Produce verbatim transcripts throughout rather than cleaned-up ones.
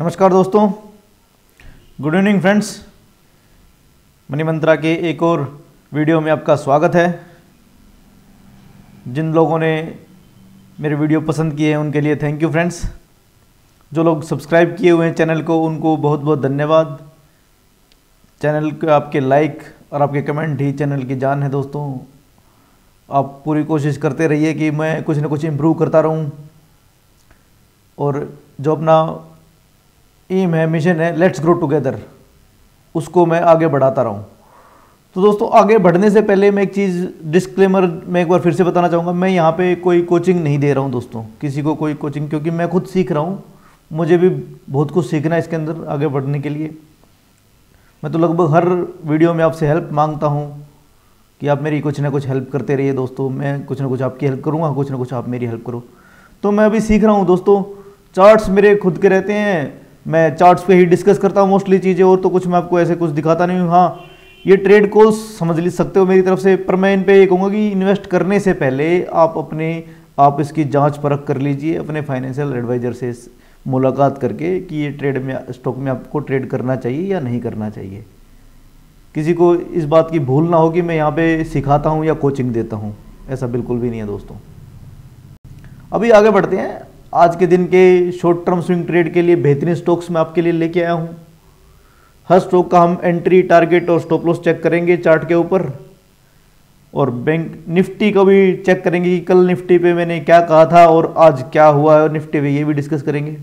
नमस्कार दोस्तों, good evening friends. Money Mantra के एक और वीडियो में आपका स्वागत है। जिन लोगों ने मेरे वीडियो पसंद किए हैं उनके लिए थैंक यू फ्रेंड्स। जो लोग सब्सक्राइब किए हुए हैं चैनल को उनको बहुत बहुत धन्यवाद। चैनल के आपके लाइक और आपके कमेंट ही चैनल की जान है दोस्तों। आप पूरी कोशिश करते रहिए कि मैं कुछ ना कुछ इम्प्रूव करता रहूं और जो अपना एम है, मिशन है, लेट्स ग्रो टुगेदर, उसको मैं आगे बढ़ाता रहूं। तो दोस्तों, आगे बढ़ने से पहले मैं एक चीज़ डिस्क्लेमर मैं एक बार फिर से बताना चाहूँगा। मैं यहाँ पे कोई कोचिंग नहीं दे रहा हूँ दोस्तों, किसी को कोई कोचिंग, क्योंकि मैं खुद सीख रहा हूँ। मुझे भी बहुत कुछ सीखना है इसके अंदर आगे बढ़ने के लिए। मैं तो लगभग हर वीडियो में आपसे हेल्प मांगता हूँ कि आप मेरी कुछ ना कुछ हेल्प करते रहिए दोस्तों। मैं कुछ ना कुछ आपकी हेल्प करूँगा, कुछ ना कुछ आप मेरी हेल्प करो। तो मैं अभी सीख रहा हूँ दोस्तों। चार्ट्स मेरे खुद के रहते हैं, मैं चार्ट्स पे ही डिस्कस करता हूँ मोस्टली चीज़ें, और तो कुछ मैं आपको ऐसे कुछ दिखाता नहीं हूँ। हाँ, ये ट्रेड कॉल्स समझ ली सकते हो मेरी तरफ से, पर मैं इन पे ये कहूँगा कि इन्वेस्ट करने से पहले आप अपने आप इसकी जांच परख कर लीजिए अपने फाइनेंशियल एडवाइज़र से मुलाकात करके कि ये ट्रेड में, स्टॉक में आपको ट्रेड करना चाहिए या नहीं करना चाहिए। किसी को इस बात की भूल ना हो कि मैं यहाँ पे सिखाता हूँ या कोचिंग देता हूँ, ऐसा बिल्कुल भी नहीं है दोस्तों। अभी आगे बढ़ते हैं। आज के दिन के शॉर्ट टर्म स्विंग ट्रेड के लिए बेहतरीन स्टॉक्स मैं आपके लिए लेके आया हूँ। हर स्टॉक का हम एंट्री, टारगेट और स्टॉप लॉस चेक करेंगे चार्ट के ऊपर, और बैंक निफ्टी का भी चेक करेंगे कि कल निफ्टी पे मैंने क्या कहा था और आज क्या हुआ है निफ्टी पे, ये भी डिस्कस करेंगे।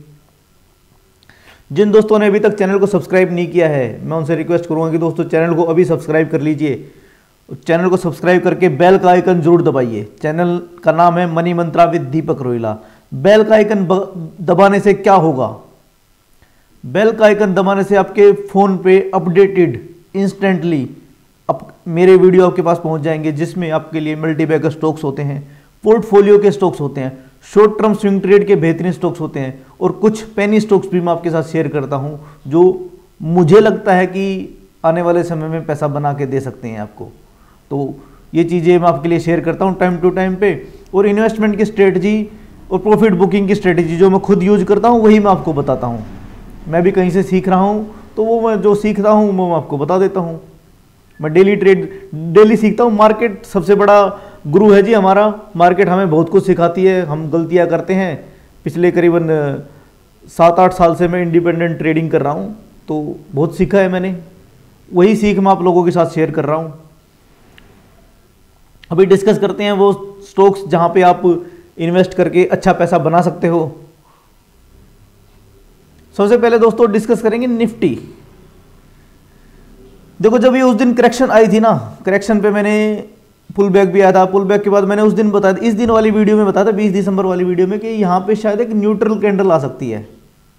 जिन दोस्तों ने अभी तक चैनल को सब्सक्राइब नहीं किया है, मैं उनसे रिक्वेस्ट करूँगा कि दोस्तों चैनल को अभी सब्सक्राइब कर लीजिए। चैनल को सब्सक्राइब करके बेल का आइकन जरूर दबाइए। चैनल का नाम है Money Mantra with Deepak Rohila. Bell का आइकन दबाने से क्या होगा? बेल का आइकन दबाने से आपके फ़ोन पे अपडेटेड इंस्टेंटली अब मेरे वीडियो आपके पास पहुंच जाएंगे, जिसमें आपके लिए मल्टी बैगर स्टॉक्स होते हैं, पोर्टफोलियो के स्टॉक्स होते हैं, शॉर्ट टर्म स्विंग ट्रेड के बेहतरीन स्टॉक्स होते हैं, और कुछ पेनी स्टॉक्स भी मैं आपके साथ शेयर करता हूं जो मुझे लगता है कि आने वाले समय में पैसा बना के दे सकते हैं आपको। तो ये चीज़ें मैं आपके लिए शेयर करता हूँ टाइम टू टाइम पे। और इन्वेस्टमेंट की स्ट्रेटजी और प्रॉफिट बुकिंग की स्ट्रेटजी जो मैं खुद यूज करता हूँ वही मैं आपको बताता हूँ। मैं भी कहीं से सीख रहा हूँ तो वो मैं जो सीखता हूँ वो मैं आपको बता देता हूँ। मैं डेली ट्रेड डेली सीखता हूँ। मार्केट सबसे बड़ा गुरु है जी हमारा। मार्केट हमें बहुत कुछ सिखाती है, हम गलतियाँ करते हैं। पिछले करीबन सात आठ साल से मैं इंडिपेंडेंट ट्रेडिंग कर रहा हूँ, तो बहुत सीखा है मैंने। वही सीख मैं आप लोगों के साथ शेयर कर रहा हूँ। अभी डिस्कस करते हैं वो स्टॉक्स जहाँ पे आप इन्वेस्ट करके अच्छा पैसा बना सकते हो। सबसे पहले दोस्तों डिस्कस करेंगे निफ्टी। देखो, जब ये उस दिन करेक्शन आई थी ना, करेक्शन पे मैंने पुल बैक भी आया था। पुल बैक के बाद मैंने उस दिन बताया, इस दिन वाली वीडियो में बताया था, बीस दिसंबर वाली वीडियो में, कि यहाँ पे शायद एक न्यूट्रल कैंडल आ सकती है।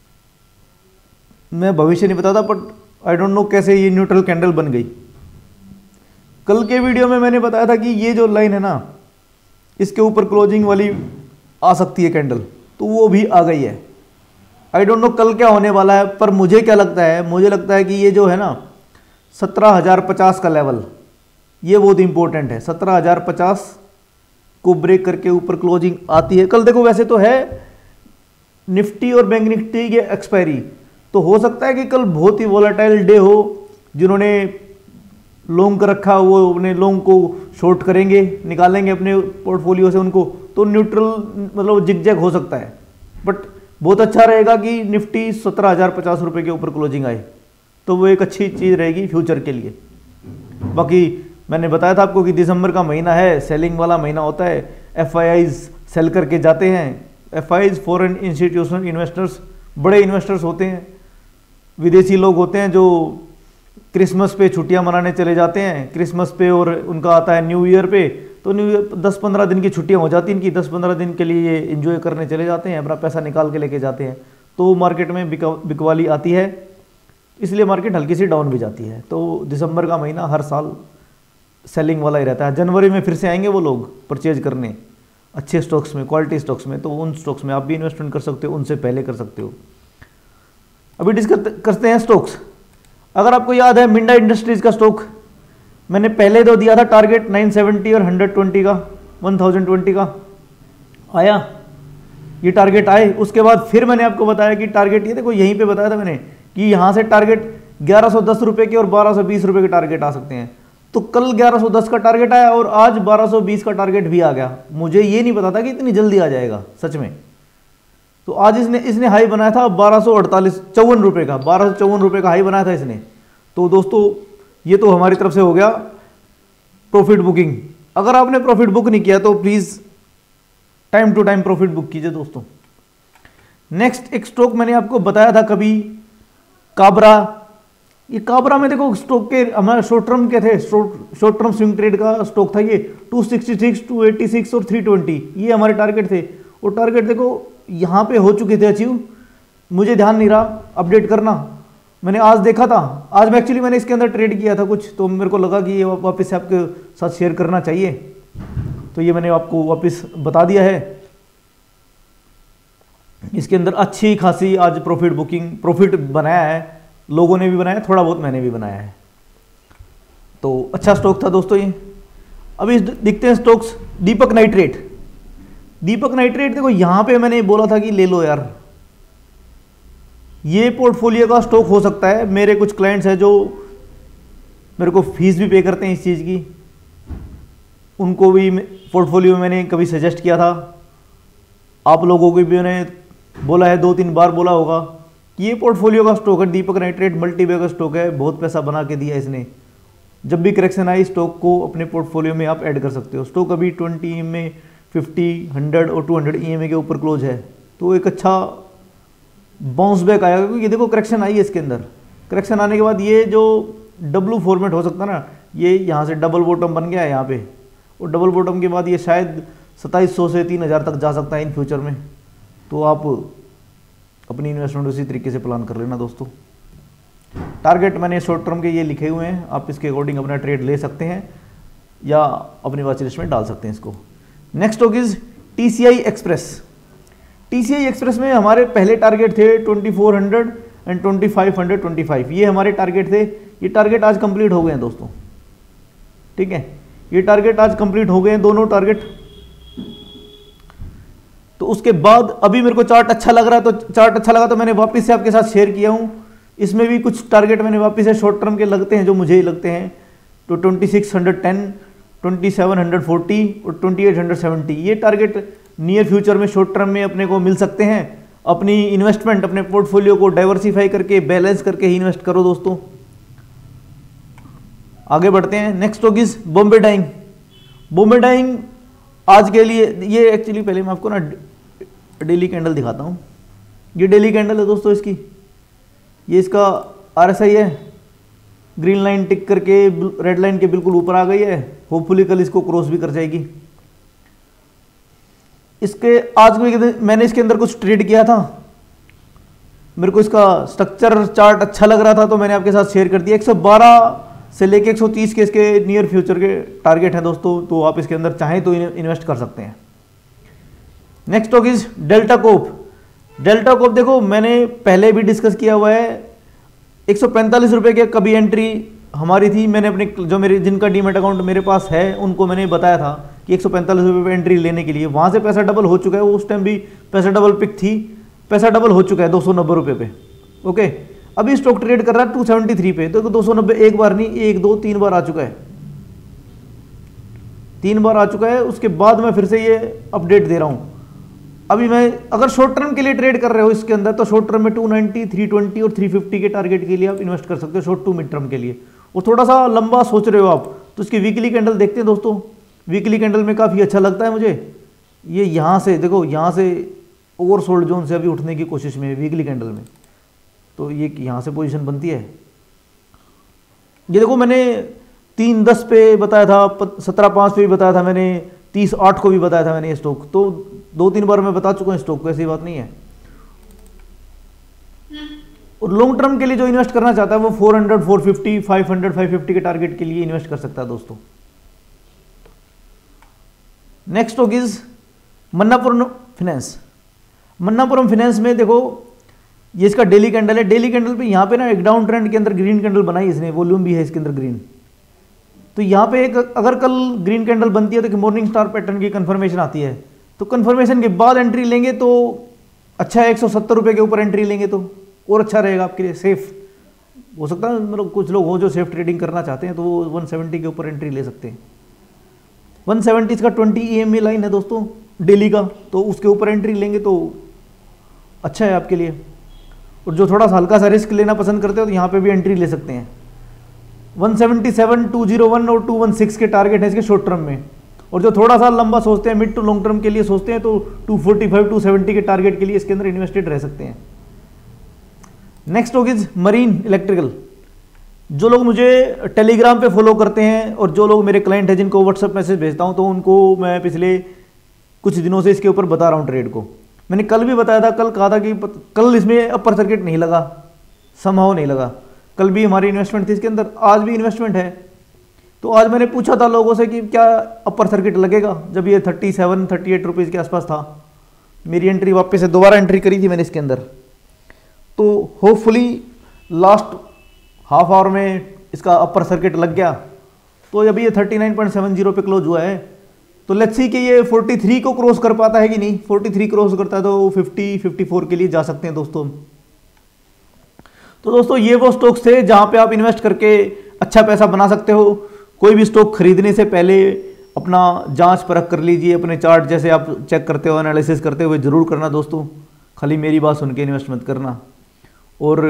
मैं भविष्य नहीं बताता, बट आई डोंट नो कैसे ये न्यूट्रल कैंडल बन गई। कल के वीडियो में मैंने बताया था कि ये जो लाइन है ना, इसके ऊपर क्लोजिंग वाली आ सकती है कैंडल, तो वो भी आ गई है। आई डोंट नो कल क्या होने वाला है, पर मुझे क्या लगता है, मुझे लगता है कि ये जो है ना सत्रह हज़ार पचास का लेवल, ये बहुत इंपॉर्टेंट है। सत्रह हज़ार पचास को ब्रेक करके ऊपर क्लोजिंग आती है। कल देखो, वैसे तो है निफ्टी और बैंक निफ्टी की एक्सपायरी, तो हो सकता है कि कल बहुत ही वोलेटाइल डे हो। जिन्होंने लॉन्ग कर रखा वो अपने लॉन्ग को शॉर्ट करेंगे, निकालेंगे अपने पोर्टफोलियो से उनको, तो न्यूट्रल मतलब जिग-जैग हो सकता है। बट बहुत अच्छा रहेगा कि निफ्टी सत्रह हज़ार पचास रुपये के ऊपर क्लोजिंग आए, तो वो एक अच्छी चीज़ रहेगी फ्यूचर के लिए। बाकी मैंने बताया था आपको कि दिसंबर का महीना है, सेलिंग वाला महीना होता है। एफ आई आईज सेल करके जाते हैं। F I Is foreign institutional investors, बड़े इन्वेस्टर्स होते हैं, विदेशी लोग होते हैं जो क्रिसमस पे छुट्टियां मनाने चले जाते हैं। क्रिसमस पे और उनका आता है न्यू ईयर पे, तो न्यू ईयर दस पंद्रह दिन की छुट्टियां हो जाती हैं इनकी। दस पंद्रह दिन के लिए ये एंजॉय करने चले जाते हैं, अपना पैसा निकाल के लेके जाते हैं, तो मार्केट में बिकवाली आती है, इसलिए मार्केट हल्की सी डाउन भी जाती है। तो दिसंबर का महीना हर साल सेलिंग वाला ही रहता है। जनवरी में फिर से आएंगे वो लोग परचेज करने अच्छे स्टॉक्स में, क्वालिटी स्टॉक्स में, तो उन स्टॉक्स में आप भी इन्वेस्टमेंट कर सकते हो, उनसे पहले कर सकते हो। अभी डिस्कस करते हैं स्टॉक्स। अगर आपको याद है, मिंडा इंडस्ट्रीज का स्टॉक मैंने पहले तो दिया था टारगेट नौ सौ सत्तर और एक सौ बीस का, एक हज़ार बीस का आया। ये टारगेट आए, उसके बाद फिर मैंने आपको बताया कि टारगेट, ये देखो यहीं पे बताया था मैंने कि यहाँ से टारगेट ग्यारह सौ दस रुपये के और बारह सौ बीस रुपये के टारगेट आ सकते हैं। तो कल ग्यारह सौ दस का टारगेट आया और आज बारह सौ बीस का टारगेट भी आ गया। मुझे ये नहीं पता था कि इतनी जल्दी आ जाएगा सच में। तो आज इसने इसने हाई बनाया था बारह सौ अड़तालीस चौवन रुपये का, बारह सौ चौवन रुपये का हाई बनाया था इसने। तो दोस्तों ये तो हमारी तरफ से हो गया प्रॉफिट बुकिंग। अगर आपने प्रॉफिट बुक नहीं किया तो please time to time profit book कीजिए दोस्तों। नेक्स्ट एक स्टॉक मैंने आपको बताया था कभी, काबरा। ये काबरा में देखो स्टॉक के हमारे शॉर्ट टर्म के थे, शॉर्ट टर्म स्विंग ट्रेड का स्टॉक था ये। Two sixty six, two eighty six और थ्री ट्वेंटी ये हमारे टारगेट थे। और टारगेट देखो यहाँ पे हो चुके थे अचीव। मुझे ध्यान नहीं रहा अपडेट करना, मैंने आज देखा था। आज मैं एक्चुअली मैंने इसके अंदर ट्रेड किया था कुछ, तो मेरे को लगा कि ये वापस से आपके साथ शेयर करना चाहिए, तो ये मैंने आपको वापस बता दिया है। इसके अंदर अच्छी खासी आज प्रॉफिट बुकिंग प्रॉफिट बनाया है, लोगों ने भी बनाया, थोड़ा बहुत मैंने भी बनाया है। तो अच्छा स्टॉक था दोस्तों ये। अभी दिखते हैं stocks. Deepak Nitrite. Deepak Nitrite देखो यहाँ पे मैंने बोला था कि ले लो यार, ये पोर्टफोलियो का स्टॉक हो सकता है। मेरे कुछ क्लाइंट्स हैं जो मेरे को फीस भी पे करते हैं इस चीज़ की, उनको भी पोर्टफोलियो में मैंने कभी सजेस्ट किया था। आप लोगों को भी मैंने बोला है, दो तीन बार बोला होगा कि ये पोर्टफोलियो का स्टॉक है, दीपक नाइट्रेट मल्टीबैग का स्टॉक है, बहुत पैसा बना के दिया इसने। जब भी करेक्शन आई स्टॉक को अपने पोर्टफोलियो में आप ऐड कर सकते हो। स्टॉक अभी ट्वेंटी में फिफ्टी, हंड्रेड और two hundred E M A के ऊपर क्लोज है, तो एक अच्छा बाउंस बैक आएगा। क्योंकि ये देखो करेक्शन आई है इसके अंदर, करेक्शन आने के बाद ये जो डब्लू फॉर्मेट हो सकता है ना, ये यहाँ से डबल बॉटम बन गया है यहाँ पे, और डबल बॉटम के बाद ये शायद सत्ताईस सौ से तीन हज़ार तक जा सकता है इन फ्यूचर में। तो आप अपनी इन्वेस्टमेंट उसी तरीके से प्लान कर लेना दोस्तों। टारगेट मैंने शॉर्ट टर्म के ये लिखे हुए हैं, आप इसके अकॉर्डिंग अपना ट्रेड ले सकते हैं या अपनी वॉच लिस्ट में डाल सकते हैं इसको। Next stock is TCI Express. TCI Express में हमारे पहले टारगेट थे twenty four hundred and twenty five hundred twenty five, ये हमारे टारगेट थे। ये टारगेट आज कंप्लीट हो गए हैं दोस्तों, ठीक है, ये टारगेट आज कंप्लीट हो गए हैं दोनों टारगेट। तो उसके बाद अभी मेरे को चार्ट अच्छा लग रहा है, तो चार्ट अच्छा लगा तो मैंने वापस से आपके साथ शेयर किया हूं। इसमें भी कुछ टारगेट मैंने वापस से शॉर्ट टर्म के लगते हैं जो मुझे लगते हैं, तो twenty six hundred ten, twenty seven hundred forty और ट्वेंटी एट हंड्रेड सेवेंटी ये टारगेट नियर फ्यूचर में शॉर्ट टर्म में अपने को मिल सकते हैं। अपनी इन्वेस्टमेंट, अपने पोर्टफोलियो को डाइवर्सिफाई करके बैलेंस करके ही इन्वेस्ट करो दोस्तों। आगे बढ़ते हैं। Next stock is Bombay Dyeing. Bombay Dyeing आज के लिए, ये एक्चुअली पहले मैं आपको ना डेली कैंडल दिखाता हूँ। ये डेली कैंडल है दोस्तों इसकी, ये इसका आरएसआई है, ग्रीन लाइन टिक करके रेड लाइन के बिल्कुल ऊपर आ गई है। होपफुली कल इसको क्रॉस भी कर जाएगी। इसके आज में मैंने इसके अंदर कुछ ट्रेड किया था, मेरे को इसका स्ट्रक्चर चार्ट अच्छा लग रहा था तो मैंने आपके साथ शेयर कर दिया। एक सौ बारह से लेके एक सौ तीस के इसके नियर फ्यूचर के टारगेट हैं दोस्तों, तो आप इसके अंदर चाहें तो इन्वेस्ट कर सकते हैं। Next stock is Delta Corp. Delta Corp देखो मैंने पहले भी डिस्कस किया हुआ है, एक सौ पैंतालीस रुपए के कभी एंट्री हमारी थी। मैंने अपने जो मेरे जिनका डीमैट अकाउंट मेरे पास है उनको मैंने बताया था कि एक सौ पैंतालीस रुपए पे एंट्री लेने के लिए, वहां से पैसा डबल हो चुका है। उस टाइम भी पैसा डबल पिक थी, पैसा डबल हो चुका है दो सौ नब्बे रुपए पे। ओके, अभी स्टॉक ट्रेड कर रहा है टू सेवेंटी थ्री पे, तो दो सौ नब्बे एक बार नहीं, एक दो तीन बार आ चुका है, तीन बार आ चुका है। उसके बाद मैं फिर से ये अपडेट दे रहा हूं। अभी मैं अगर शॉर्ट टर्म के लिए ट्रेड कर रहे हो इसके अंदर, तो शॉर्ट टर्म में टू नाइंटी, थ्री ट्वेंटी और थ्री फिफ्टी के टारगेट के लिए आप इन्वेस्ट कर सकते हो शॉर्ट टू मिड टर्म के लिए। और थोड़ा सा लंबा सोच रहे हो आप तो इसकी वीकली कैंडल देखते हैं दोस्तों। वीकली कैंडल में काफ़ी अच्छा लगता है मुझे। ये यहाँ से देखो, यहाँ से ओवरसोल्ड जोन से अभी उठने की कोशिश में है वीकली कैंडल में, तो ये यहाँ से पोजीशन बनती है। ये देखो मैंने तीन दस पे बताया था, सत्रह पाँच पे भी बताया था मैंने, तीस आठ को भी बताया था मैंने ये स्टॉक, तो दो तीन बार मैं बता चुका हूँ स्टॉक को, ऐसी बात नहीं है। और लॉन्ग टर्म के लिए जो इन्वेस्ट करना चाहता है वो four hundred, four fifty, five hundred, five fifty के टारगेट के लिए इन्वेस्ट कर सकता है दोस्तों। Next stock is Manappuram Finance. Manappuram Finance में देखो ये इसका डेली कैंडल है। डेली कैंडल पे यहाँ पे ना एक डाउन ट्रेंड के अंदर ग्रीन कैंडल बनाई इसने, वॉल्यूम भी है इसके अंदर ग्रीन। तो यहाँ पे एक अगर कल ग्रीन कैंडल बनती है तो मॉर्निंग स्टार पैटर्न की कंफर्मेशन आती है। तो कन्फर्मेशन के बाद एंट्री लेंगे तो अच्छा है, एक सौ सत्तर रुपये के ऊपर एंट्री लेंगे तो और अच्छा रहेगा आपके लिए, सेफ हो सकता है। मतलब कुछ लोग हो जो सेफ ट्रेडिंग करना चाहते हैं तो वो एक सौ सत्तर के ऊपर एंट्री ले सकते हैं। एक सौ सत्तर इसका twenty E M A line है दोस्तों डेली का, तो उसके ऊपर एंट्री लेंगे तो अच्छा है आपके लिए। और जो थोड़ा सा हल्का सा रिस्क लेना पसंद करते हो तो यहाँ पे भी एंट्री ले सकते हैं। एक सौ सतहत्तर, दो सौ एक और दो सौ सोलह के टारगेट है इसके शॉर्ट टर्म में, और जो थोड़ा सा लंबा सोचते हैं, मिड टू लॉन्ग टर्म के लिए सोचते हैं, तो दो सौ पैंतालीस, दो सौ सत्तर के टारगेट के लिए इसके अंदर इन्वेस्टेड रह सकते हैं। Next stock is Marine Electrical. जो लोग मुझे टेलीग्राम पे फॉलो करते हैं और जो लोग मेरे क्लाइंट हैं जिनको व्हाट्सएप मैसेज भेजता हूं, तो उनको मैं पिछले कुछ दिनों से इसके ऊपर बता रहा हूं ट्रेड को। मैंने कल भी बताया था, कल कहा था कि कल इसमें अपर सर्किट नहीं लगा, समहाउ नहीं लगा, कल भी हमारी इन्वेस्टमेंट थी इसके अंदर, आज भी इन्वेस्टमेंट है। तो आज मैंने पूछा था लोगों से कि क्या अपर सर्किट लगेगा, जब ये thirty seven thirty eight rupees के आसपास था। मेरी एंट्री वापस से दोबारा एंट्री करी थी मैंने इसके अंदर, तो होपफुली लास्ट हाफ आवर में इसका अपर सर्किट लग गया। तो अभी ये thirty nine point seven zero पे क्लोज हुआ है, तो लेट्स सी कि ये फोर्टी थ्री को क्रॉस कर पाता है कि नहीं। फोर्टी थ्री क्रॉस करता है तो फिफ्टी फिफ्टी फोर के लिए जा सकते हैं दोस्तों। तो दोस्तों ये वो स्टॉक्स थे जहां पे आप इन्वेस्ट करके अच्छा पैसा बना सकते हो। कोई भी स्टॉक खरीदने से पहले अपना जांच परख कर लीजिए, अपने चार्ट जैसे आप चेक करते हो, एनालिसिस करते हुए जरूर करना दोस्तों, खाली मेरी बात सुन के इन्वेस्ट मत करना। और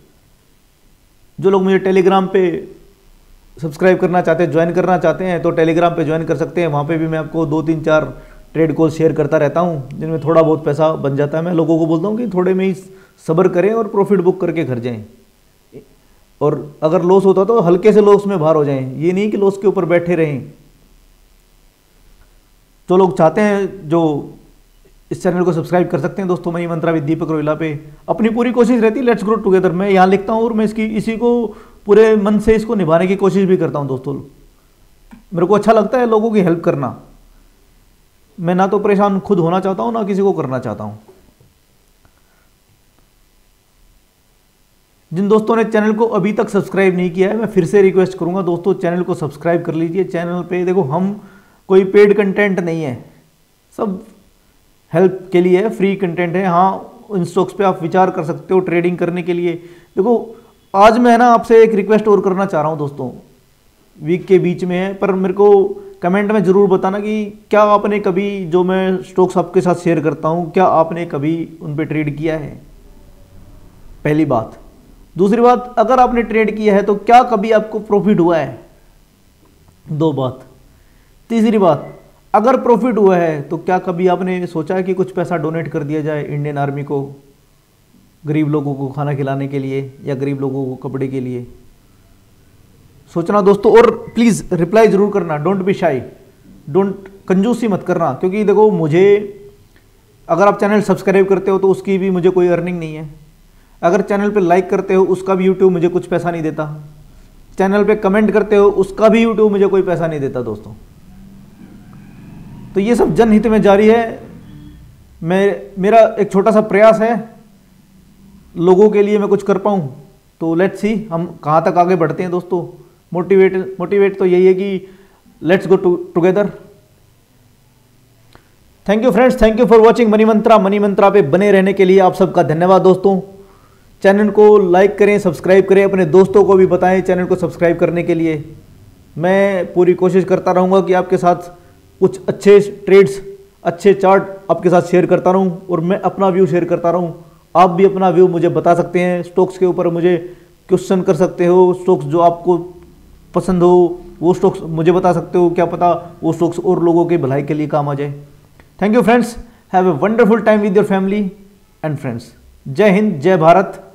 जो लोग मुझे टेलीग्राम पे सब्सक्राइब करना चाहते हैं, ज्वाइन करना चाहते हैं, तो टेलीग्राम पे ज्वाइन कर सकते हैं। वहाँ पे भी मैं आपको दो तीन चार ट्रेड कॉल शेयर करता रहता हूँ जिनमें थोड़ा बहुत पैसा बन जाता है। मैं लोगों को बोलता हूँ कि थोड़े में ही सब्र करें और प्रॉफिट बुक करके घर जाएं, और अगर लॉस होता तो हल्के से लॉस में बाहर हो जाएं, ये नहीं कि लॉस के ऊपर बैठे रहें। जो लोग चाहते हैं जो इस चैनल को सब्सक्राइब कर सकते हैं दोस्तों, मनी मंत्रा विद दीपक रोहिला पे। अपनी पूरी कोशिश रहती है लेट्स ग्रो टुगेदर, मैं यहाँ लिखता हूँ और मैं इसकी इसी को पूरे मन से इसको निभाने की कोशिश भी करता हूँ दोस्तों। मेरे को अच्छा लगता है लोगों की हेल्प करना। मैं ना तो परेशान खुद होना चाहता हूँ, ना किसी को करना चाहता हूँ। जिन दोस्तों ने चैनल को अभी तक सब्सक्राइब नहीं किया है, मैं फिर से रिक्वेस्ट करूंगा दोस्तों, चैनल को सब्सक्राइब कर लीजिए। चैनल पे देखो हम कोई पेड कंटेंट नहीं है, सब हेल्प के लिए है, फ्री कंटेंट है। हाँ, इन स्टॉक्स पे आप विचार कर सकते हो ट्रेडिंग करने के लिए। देखो आज मैं ना आपसे एक रिक्वेस्ट और करना चाह रहा हूँ दोस्तों, वीक के बीच में है, पर मेरे को कमेंट में ज़रूर बताना कि क्या आपने कभी जो मैं स्टॉक्स आपके साथ शेयर करता हूँ, क्या आपने कभी उन पे ट्रेड किया है, पहली बात। दूसरी बात, अगर आपने ट्रेड किया है तो क्या कभी आपको प्रॉफिट हुआ है, दो बात। तीसरी बात, अगर प्रॉफिट हुआ है तो क्या कभी आपने सोचा है कि कुछ पैसा डोनेट कर दिया जाए इंडियन आर्मी को, गरीब लोगों को खाना खिलाने के लिए या गरीब लोगों को कपड़े के लिए? सोचना दोस्तों, और प्लीज़ रिप्लाई ज़रूर करना, डोंट बी शाई, डोंट कंजूसी मत करना। क्योंकि देखो मुझे, अगर आप चैनल सब्सक्राइब करते हो तो उसकी भी मुझे कोई अर्निंग नहीं है, अगर चैनल पे लाइक करते हो उसका भी यूट्यूब मुझे कुछ पैसा नहीं देता, चैनल पे कमेंट करते हो उसका भी यूट्यूब मुझे कोई पैसा नहीं देता दोस्तों। तो ये सब जनहित में जारी है। मैं मेरा एक छोटा सा प्रयास है, लोगों के लिए मैं कुछ कर पाऊँ, तो लेट्स सी हम कहाँ तक आगे बढ़ते हैं दोस्तों। मोटिवेट मोटिवेट तो यही है कि let's go together. Thank you friends, thank you for watching Money Mantra. Money Mantra पे बने रहने के लिए आप सबका धन्यवाद दोस्तों। चैनल को लाइक करें, सब्सक्राइब करें, अपने दोस्तों को भी बताएं चैनल को सब्सक्राइब करने के लिए। मैं पूरी कोशिश करता रहूँगा कि आपके साथ कुछ अच्छे ट्रेड्स, अच्छे चार्ट आपके साथ शेयर करता रहूँ, और मैं अपना व्यू शेयर करता रहूँ। आप भी अपना व्यू मुझे बता सकते हैं, स्टॉक्स के ऊपर मुझे क्वेश्चन कर सकते हो, स्टॉक्स जो आपको पसंद हो वो स्टॉक्स मुझे बता सकते हो, क्या पता वो स्टॉक्स और लोगों की भलाई के लिए काम आ जाए। Thank you friends, have a wonderful time with your family and friends. जय हिंद, जय भारत।